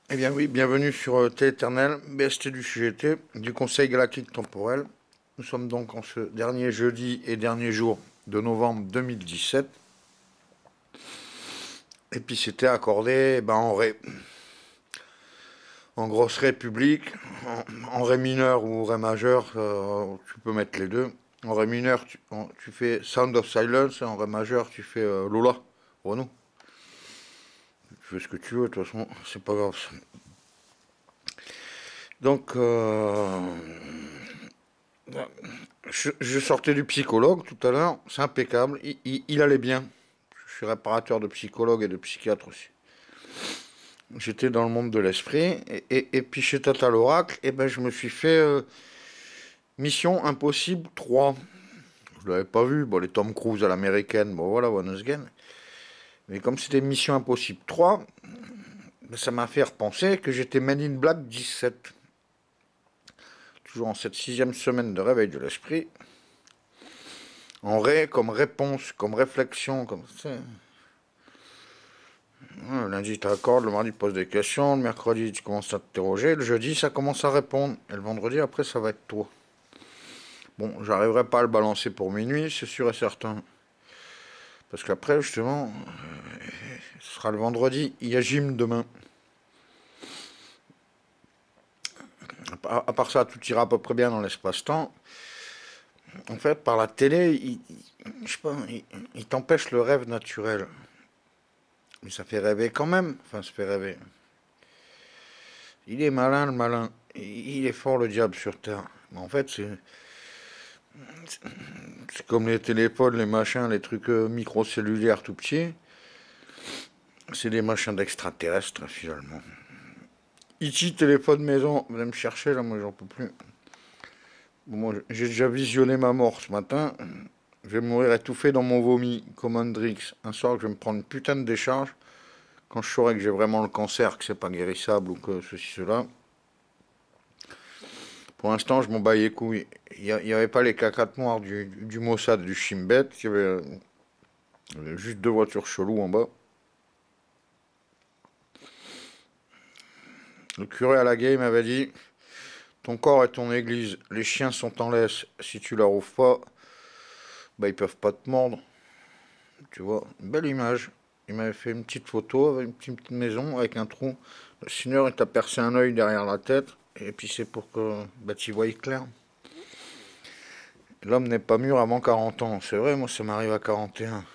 Eh bien oui, bienvenue sur Téléternel, BST du CGT, du Conseil Galactique Temporel. Nous sommes donc en ce dernier jeudi et dernier jour de novembre 2017. Et puis c'était accordé en grosse ré publique, en ré mineur ou ré majeur, tu peux mettre les deux. En ré mineur, tu fais Sound of Silence, et en ré majeur, tu fais Lola, Renaud. Tu fais ce que tu veux, de toute façon, c'est pas grave. Donc, je sortais du psychologue tout à l'heure, c'est impeccable, il allait bien. Je suis réparateur de psychologue et de psychiatre aussi. J'étais dans le monde de l'esprit, et puis chez Tata l'Oracle, je me suis fait Mission Impossible 3. Je l'avais pas vu, bon, les Tom Cruise à l'américaine, bon voilà, once again. Mais comme c'était Mission Impossible 3, ça m'a fait repenser que j'étais Men in Black 17. Toujours en cette sixième semaine de réveil de l'esprit. En ré, comme réponse, comme réflexion, comme ça. Le lundi, tu t'accordes, le mardi, tu poses des questions, le mercredi, tu commences à t'interroger, le jeudi, ça commence à répondre, et le vendredi, après, ça va être toi. Bon, j'arriverai pas à le balancer pour minuit, c'est sûr et certain. Parce qu'après, justement, ce sera le vendredi, il y a gym demain. À part ça, tout ira à peu près bien dans l'espace-temps. En fait, par la télé, je sais pas, il t'empêche le rêve naturel. Mais ça fait rêver quand même. Enfin, ça fait rêver. Il est malin, le malin. Il est fort, le diable, sur Terre. Mais en fait, c'est comme les téléphones, les machins, les trucs microcellulaires tout petits. C'est des machins d'extraterrestres, finalement. E.T. téléphone maison, venez me chercher, là, moi, j'en peux plus. Bon, moi, j'ai déjà visionné ma mort ce matin. Je vais mourir étouffé dans mon vomi, comme Hendrix. Un soir, je vais me prendre une putain de décharge. Quand je saurai que j'ai vraiment le cancer, que c'est pas guérissable ou que ceci, cela. Pour l'instant, je m'en bats les couilles. Il n'y avait pas les cacates noirs du Mossad, du Shimbet. Il y avait juste deux voitures cheloues en bas. Le curé à la game m'avait dit: ton corps est ton église. Les chiens sont en laisse. Si tu leur ouvres pas, ils peuvent pas te mordre. Tu vois, une belle image. Il m'avait fait une petite photo avec une petite maison avec un trou. Le Seigneur, il t'a percé un œil derrière la tête. Et puis c'est pour que tu voyes clair. L'homme n'est pas mûr avant 40 ans. C'est vrai, moi ça m'arrive à 41.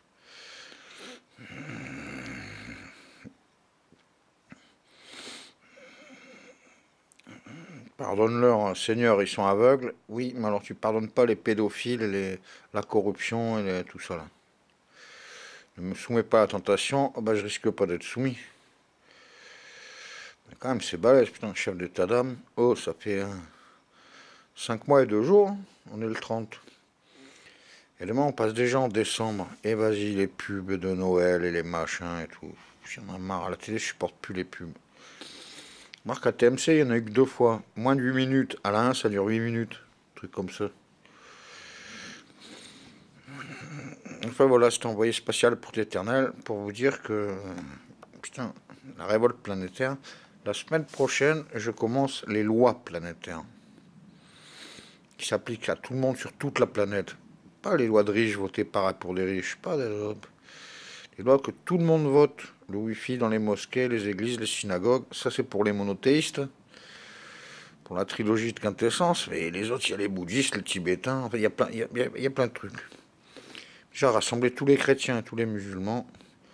Pardonne-leur, Seigneur, ils sont aveugles. Oui, mais alors tu pardonnes pas les pédophiles, la corruption et tout ça là. Ne me soumets pas à la tentation, je risque pas d'être soumis. Mais quand même, c'est balèze, putain, chef d'état d'âme. Oh, ça fait 5 mois et 2 jours, on est le 30. Et demain, on passe déjà en décembre. Et vas-y, les pubs de Noël et les machins et tout. J'en ai marre. À la télé, je supporte plus les pubs. Marc, à TMC, il y en a eu que 2 fois. Moins de 8 minutes. À la 1, ça dure 8 minutes. Un truc comme ça. Enfin voilà, c'était envoyé spatial pour l'éternel. Pour vous dire que, putain, la révolte planétaire. La semaine prochaine, je commence les lois planétaires. Qui s'appliquent à tout le monde sur toute la planète. Pas les lois de riches votées par pour les riches. Pas les lois que tout le monde vote. Le wifi dans les mosquées, les églises, les synagogues. Ça, c'est pour les monothéistes. Pour la trilogie de quintessence. Mais les autres, il y a les bouddhistes, les tibétains. Enfin, il y a plein de trucs. J'ai rassemblé tous les chrétiens et tous les musulmans.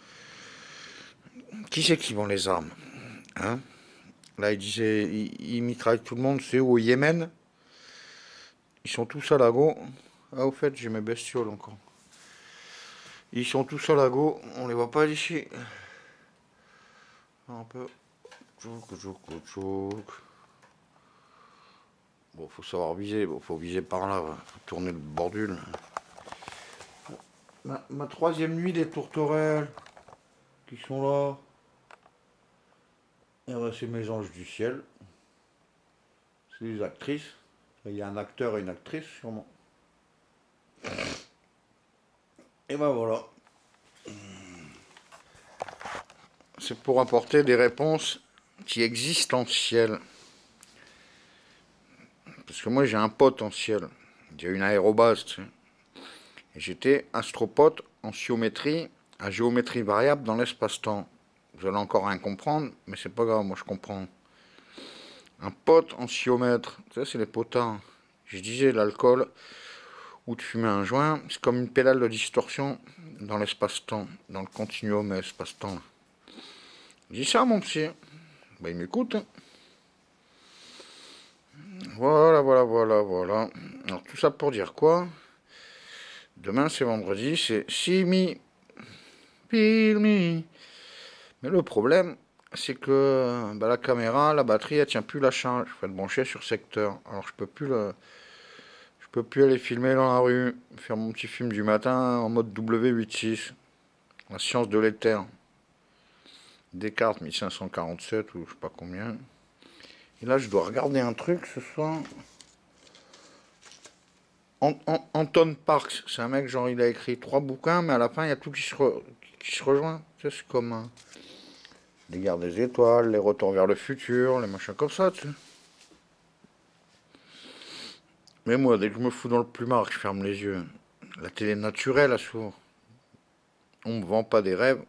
Qui c'est qui vend les armes, hein? Là, il disait, il mitraille tout le monde. C'est où, au Yémen? Ils sont tous à Lago. Ah, au fait, j'ai mes bestioles encore. Ils sont tous à Lago. On les voit pas d'ici. Un peu. Tchouk, tchouk, tchouk. Bon, faut savoir viser. Bon, faut viser par là. Faut tourner le bordule. Ma troisième nuit des tourterelles qui sont là. Et c'est mes anges du ciel. C'est des actrices. Il y a un acteur et une actrice, sûrement. Et voilà. C'est pour apporter des réponses qui existe en ciel. Parce que moi j'ai un pote en ciel. Il y a une aérobase, tu sais. Et j'étais astropote en géométrie, à géométrie variable dans l'espace-temps. Vous allez encore rien comprendre, mais c'est pas grave, moi je comprends. Un pote en géomètre, ça c'est les potards. Je disais l'alcool ou de fumer un joint, c'est comme une pédale de distorsion dans l'espace-temps, dans le continuum espace-temps. Je dis ça mon psy. Ben, il m'écoute. Voilà, voilà, voilà, voilà. Alors tout ça pour dire quoi? Demain c'est vendredi, c'est See Me, Feel Me. Mais le problème, c'est que la caméra, la batterie, elle tient plus la charge. Il faut le brancher sur secteur. Alors je peux plus aller filmer dans la rue, faire mon petit film du matin en mode W86. La science de l'éther. Descartes 1547 ou je sais pas combien. Et là, je dois regarder un truc ce soir. Anton Parks, c'est un mec, genre, il a écrit 3 bouquins, mais à la fin, il y a tout qui se rejoint. Tu sais, c'est comme les guerres des étoiles, les retours vers le futur, les machins comme ça, tu sais. Mais moi, dès que je me fous dans le plumard, je ferme les yeux. La télé naturelle, à sourd. On me vend pas des rêves.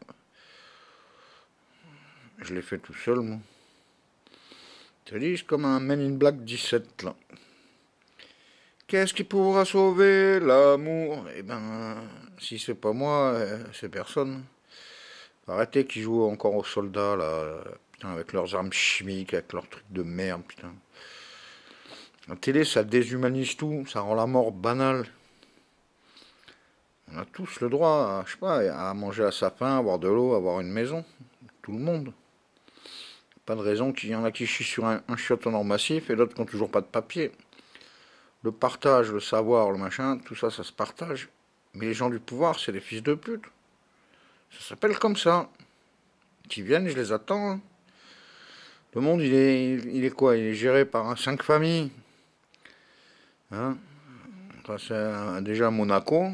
Je l'ai fait tout seul, moi. Tu dis, c'est comme un Men in Black 17, là. Qu'est-ce qui pourra sauver l'amour? Eh ben, si c'est pas moi, c'est personne. Arrêtez qu'ils jouent encore aux soldats, là. Putain, avec leurs armes chimiques, avec leurs trucs de merde, putain. La télé, ça déshumanise tout, ça rend la mort banale. On a tous le droit, je sais pas, à manger à sa faim, avoir de l'eau, avoir une maison. Tout le monde. Pas de raison qu'il y en a qui chient sur un chiotte en or massif et d'autres qui n'ont toujours pas de papier. Le partage, le savoir, le machin, tout ça, ça se partage. Mais les gens du pouvoir, c'est des fils de pute. Ça s'appelle comme ça. Qui viennent, je les attends. Hein. Le monde, il est quoi? Il est géré par 5 familles. Hein, c'est déjà Monaco.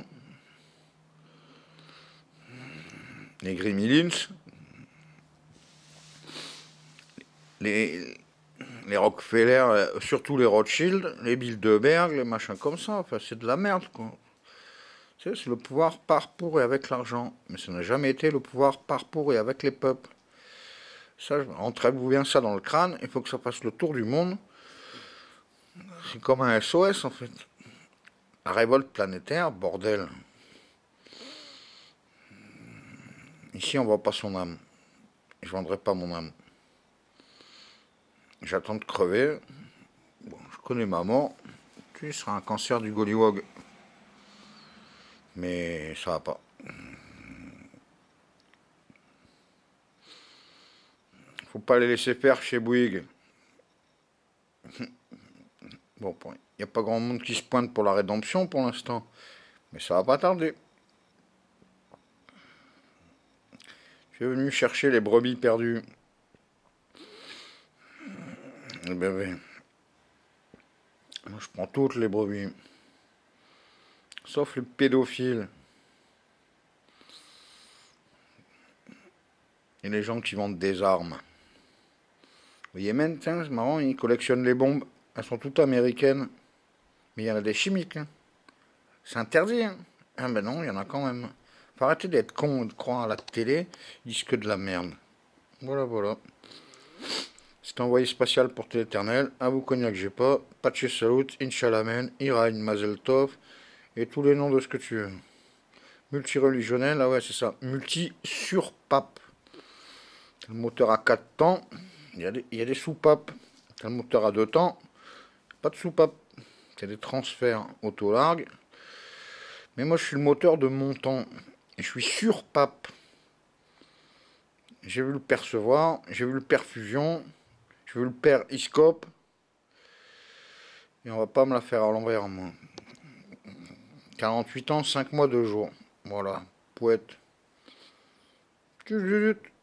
Les Grimilins. Les Rockefeller, surtout les Rothschild, les Bilderberg, les machins comme ça. Enfin, c'est de la merde, quoi. Tu sais, c'est le pouvoir par, pour et avec l'argent. Mais ça n'a jamais été le pouvoir par, pour et avec les peuples. Ça, entrez-vous bien ça dans le crâne. Il faut que ça fasse le tour du monde. C'est comme un SOS, en fait. La révolte planétaire, bordel. Ici, on ne vend pas son âme. Je ne vendrai pas mon âme. J'attends de crever. Bon, je connais ma mort. Tu seras un cancer du Gollywog. Mais ça va pas. Faut pas les laisser faire chez Bouygues. Bon, il n'y a pas grand monde qui se pointe pour la rédemption pour l'instant. Mais ça va pas tarder. Je suis venu chercher les brebis perdues. Eh ben oui. Moi, je prends toutes les brebis. Sauf les pédophiles. Et les gens qui vendent des armes. Au Yémen, tiens, c'est marrant, ils collectionnent les bombes. Elles sont toutes américaines. Mais il y en a des chimiques. Hein. C'est interdit. Hein. Ah ben non, il y en a quand même. Faut arrêter d'être con et de croire à la télé. Ils disent que de la merde. Voilà, voilà. C'est envoyé spatial pour l'éternel. À vous cognac, j'ai pas. Patché Salut, Inchalamen, Iraïn, Mazel Tov. Et tous les noms de ce que tu veux. Multireligionnel, ah ouais, c'est ça. Multi-surpape. Le moteur à 4 temps. Il y a des soupapes. Le moteur à 2 temps. Pas de soupape. C'est des transferts auto-largues. Mais moi, je suis le moteur de mon temps. Et je suis surpape. J'ai vu le percevoir. J'ai vu le perfusion. J'ai vu le père iscope. Et on va pas me la faire à l'envers, moi. 48 ans, 5 mois, 2 jours. Voilà. Poète.